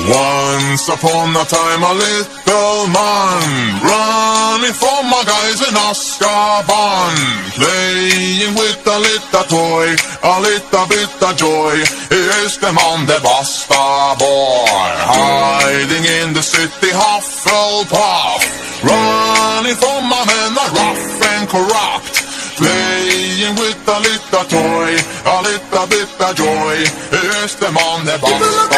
Once upon a time a little man running from my guys in Azkaban, playing with a little toy, a little bit of joy. Here's the man, the basta boy, hiding in the city Hufflepuff, running from my men are rough and corrupt, playing with a little toy, a little bit of joy. Here's the man, the basta